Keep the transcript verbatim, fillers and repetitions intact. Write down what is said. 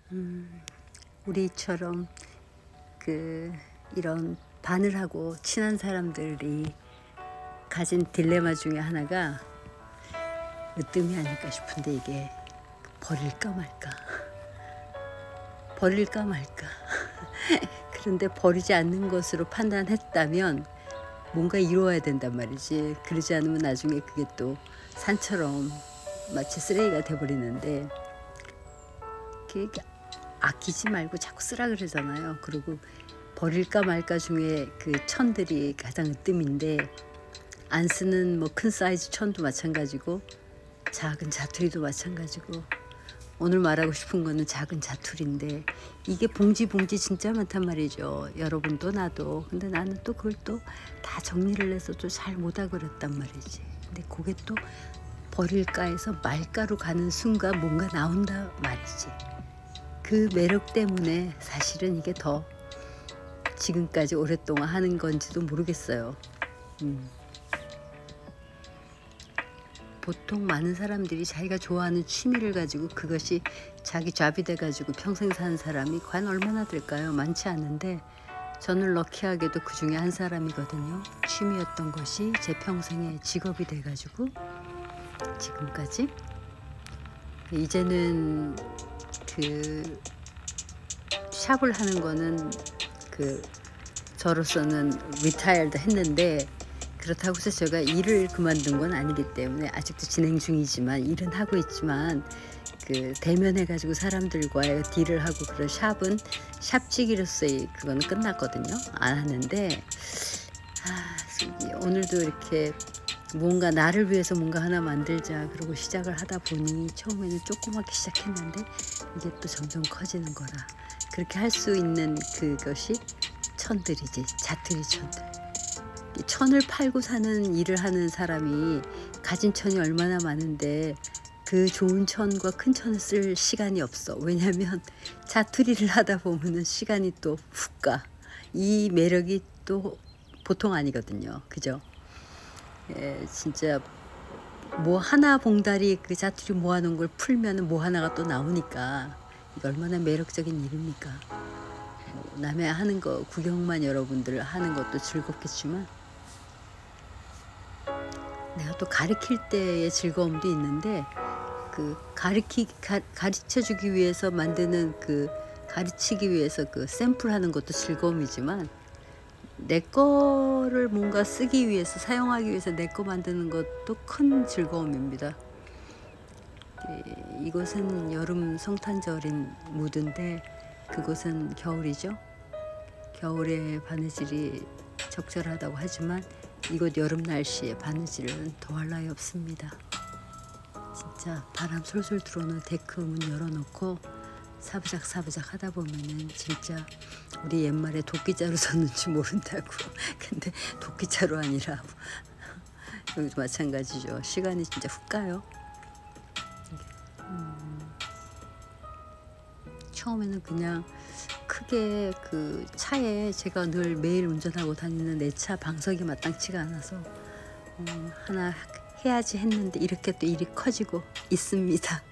음, 우리처럼 그 이런 바늘하고 친한 사람들이 가진 딜레마 중에 하나가 으뜸이 아닐까 싶은데, 이게 버릴까 말까 버릴까 말까 그런데 버리지 않는 것으로 판단했다면 뭔가 이루어야 된단 말이지. 그러지 않으면 나중에 그게 또 산처럼 마치 쓰레기가 돼버리는데, 이렇게 아끼지 말고 자꾸 쓰라 그러잖아요. 그리고 버릴까 말까 중에 그 천들이 가장 으뜸인데, 안 쓰는 뭐 큰 사이즈 천도 마찬가지고 작은 자투리도 마찬가지고, 오늘 말하고 싶은 거는 작은 자투리인데, 이게 봉지 봉지 진짜 많단 말이죠. 여러분도 나도. 근데 나는 또 그걸 또 다 정리를 해서 또 잘 못하고 그랬단 말이지. 근데 그게 또 버릴까에서 말까로 가는 순간 뭔가 나온다 말이지. 그 매력 때문에 사실은 이게 더 지금까지 오랫동안 하는 건지도 모르겠어요. 음. 보통 많은 사람들이 자기가 좋아하는 취미를 가지고 그것이 자기 잡이 돼가지고 평생 사는 사람이 과연 얼마나 될까요? 많지 않은데, 저는 럭키하게도 그 중에 한 사람이거든요. 취미였던 것이 제 평생의 직업이 돼가지고 지금까지. 이제는 그 샵을 하는 거는 그 저로서는 리타이어드 했는데, 그렇다고 해서 제가 일을 그만둔 건 아니기 때문에 아직도 진행 중이지만, 일은 하고 있지만, 그 대면해 가지고 사람들과의 딜을 하고 그런 샵은 샵지기로서의 그거는 끝났거든요. 안 하는데, 아, 오늘도 이렇게 뭔가 나를 위해서 뭔가 하나 만들자 그러고 시작을 하다 보니, 처음에는 조그맣게 시작했는데 이게 또 점점 커지는 거라. 그렇게 할 수 있는 그것이 천들이지, 자투리 천들. 천을 팔고 사는 일을 하는 사람이 가진 천이 얼마나 많은데 그 좋은 천과 큰 천을 쓸 시간이 없어. 왜냐면 자투리를 하다 보면은 시간이 또 훅 가. 이 매력이 또 보통 아니거든요. 그죠? 예, 진짜 뭐 하나 봉다리 그 자투리 모아놓은 걸 풀면은 뭐 하나가 또 나오니까 이게 얼마나 매력적인 일입니까? 뭐 남의 하는 거 구경만 여러분들 하는 것도 즐겁겠지만, 내가 또 가르칠 때의 즐거움도 있는데, 그 가르치 가, 가르쳐 주기 위해서 만드는 그 가르치기 위해서 그 샘플 하는 것도 즐거움이지만, 내 거를 뭔가 쓰기 위해서 사용하기 위해서 내 거 만드는 것도 큰 즐거움입니다. 이, 이곳은 여름 성탄절인 무드인데 그곳은 겨울이죠. 겨울에 바느질이 적절하다고 하지만 이곳 여름 날씨에 바느질은 더할 나위 없습니다. 진짜 바람 솔솔 들어오는 데크 문 열어놓고 사부작 사부작 하다 보면은 진짜 우리 옛말에 도끼자루 섰는지 모른다고. 근데 도끼자루 아니라 여기도 마찬가지죠. 시간이 진짜 훅 가요. 음, 처음에는 그냥 크게 그 차에, 제가 늘 매일 운전하고 다니는 내 차 방석이 마땅치가 않아서 음, 하나 해야지 했는데 이렇게 또 일이 커지고 있습니다.